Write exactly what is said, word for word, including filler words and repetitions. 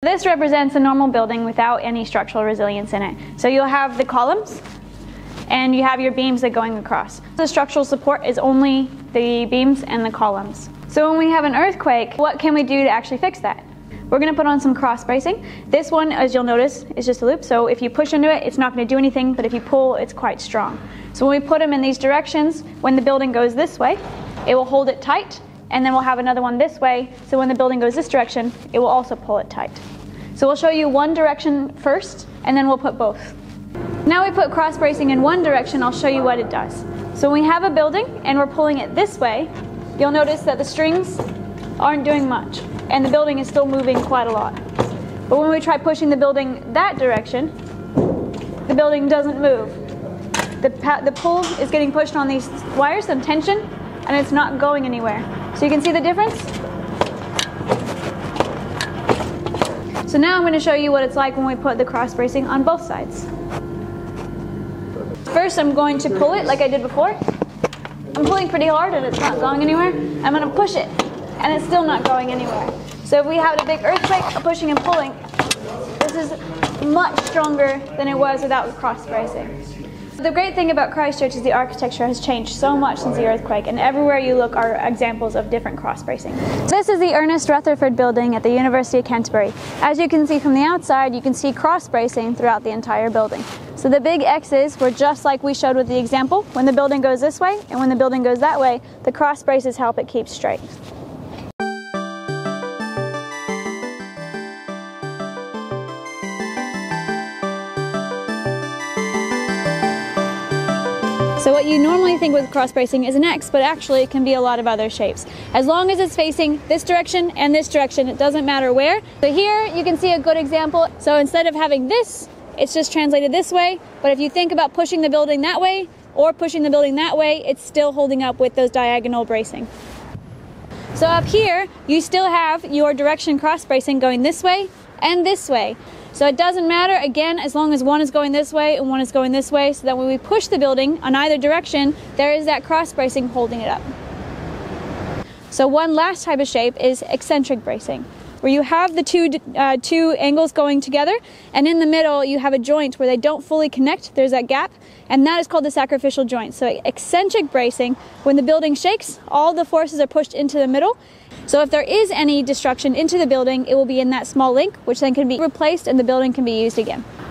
This represents a normal building without any structural resilience in it. So you'll have the columns and you have your beams that are going across. The structural support is only the beams and the columns. So when we have an earthquake, what can we do to actually fix that? We're going to put on some cross bracing. This one, as you'll notice, is just a loop, so if you push into it, it's not going to do anything, but if you pull, it's quite strong. So when we put them in these directions, when the building goes this way, it will hold it tight, and then we'll have another one this way, so when the building goes this direction, it will also pull it tight. So we'll show you one direction first, and then we'll put both. Now we put cross bracing in one direction, I'll show you what it does. So when we have a building, and we're pulling it this way, you'll notice that the strings aren't doing much, and the building is still moving quite a lot. But when we try pushing the building that direction, the building doesn't move. The, the pull is getting pushed on these wires, some tension, and it's not going anywhere. So you can see the difference? So now I'm going to show you what it's like when we put the cross bracing on both sides. First I'm going to pull it like I did before. I'm pulling pretty hard and it's not going anywhere. I'm going to push it and it's still not going anywhere. So if we had a big earthquake, pushing and pulling, this is much stronger than it was without the cross bracing. The great thing about Christchurch is the architecture has changed so much since the earthquake, and everywhere you look are examples of different cross bracing. This is the Ernest Rutherford building at the University of Canterbury. As you can see from the outside, you can see cross bracing throughout the entire building. So the big X's were just like we showed with the example. When the building goes this way and when the building goes that way, the cross braces help it keep straight. So what you normally think with cross bracing is an X, but actually it can be a lot of other shapes. As long as it's facing this direction and this direction, it doesn't matter where. So here you can see a good example. So instead of having this, it's just translated this way. But if you think about pushing the building that way or pushing the building that way, it's still holding up with those diagonal bracing. So up here, you still have your direction cross bracing going this way and this way. So it doesn't matter, again, as long as one is going this way and one is going this way, so that when we push the building on either direction, there is that cross bracing holding it up. So one last type of shape is eccentric bracing, where you have the two, uh, two angles going together, and in the middle you have a joint where they don't fully connect, there's that gap, and that is called the sacrificial joint. So eccentric bracing, when the building shakes, all the forces are pushed into the middle. So if there is any destruction into the building, it will be in that small link, which then can be replaced and the building can be used again.